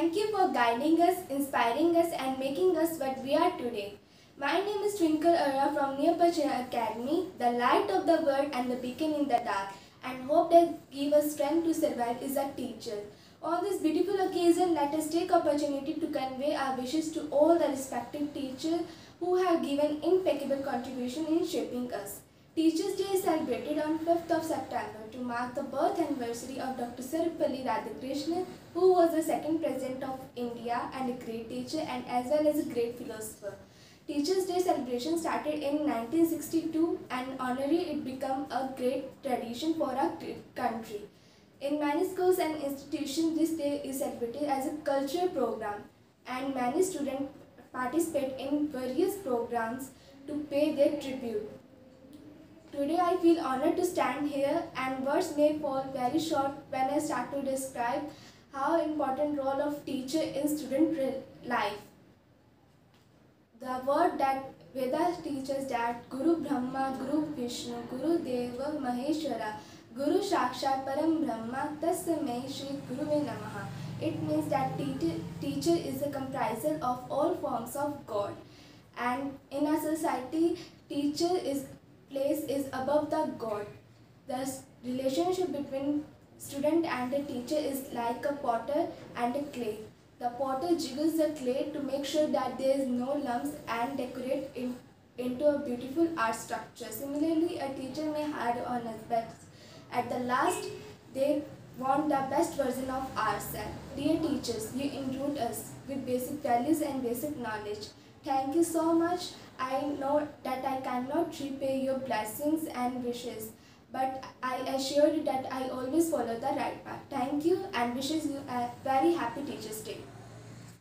Thank you for guiding us, inspiring us and making us what we are today. My name is Twinkle Arora from Neopachana Academy, the light of the world and the beacon in the dark, and hope that give us strength to survive is a teacher. On this beautiful occasion, let us take opportunity to convey our wishes to all the respected teachers who have given impeccable contribution in shaping us. Teachers' Day is celebrated on 5th of September to mark the birth anniversary of Dr. Sarvepalli Radhakrishnan, who was the second President of India and a great teacher and as well as a great philosopher. Teachers' Day celebration started in 1962 and honorary it became a great tradition for our country. In many schools and institutions, this day is celebrated as a cultural program and many students participate in various programs to pay their tribute. Today I feel honored to stand here and words may fall very short when I start to describe how important role of teacher in student life. The word that Vedas teaches that Guru Brahma, Guru Vishnu, Guru Deva Maheshwara, Guru Sakshat Param Brahma, Tasmai Shri Guruve Namaha. It means that teacher is a compriser of all forms of God. And in our society, teacher place is above the God. The relationship between student and the teacher is like a potter and a clay. The potter jiggles the clay to make sure that there is no lumps and decorate into a beautiful art structure. Similarly, a teacher may hire on us, but at the last, they want the best version of ourselves. Dear teachers, you endued us with basic values and basic knowledge. Thank you so much. I know that I cannot repay your blessings and wishes, but I assure you that I always follow the right path. Thank you and wishes you a very happy Teachers' Day.